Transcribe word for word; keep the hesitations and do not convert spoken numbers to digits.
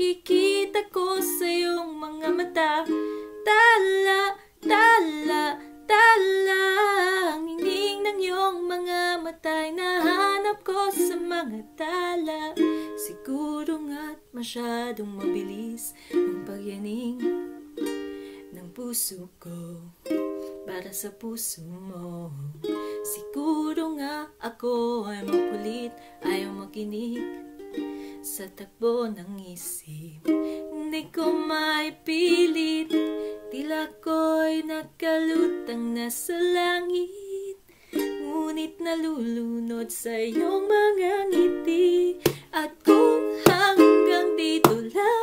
nakikita ko sa iyong mga mata. Tala, tala, tala, ang hinging ng iyong mga mata'y nahanap ko sa mga tala. Siguro nga't masyadong mabilis ang pagyanig ng puso ko para sa puso mo. Siguro nga ako ay makulit, ayaw makinig sa takbo ng isip. Hindi ko maipilit, tila ko'y nakalutang na sa langit, ngunit nalulunod sa iyong mga ngiti. At kung hanggang dito lang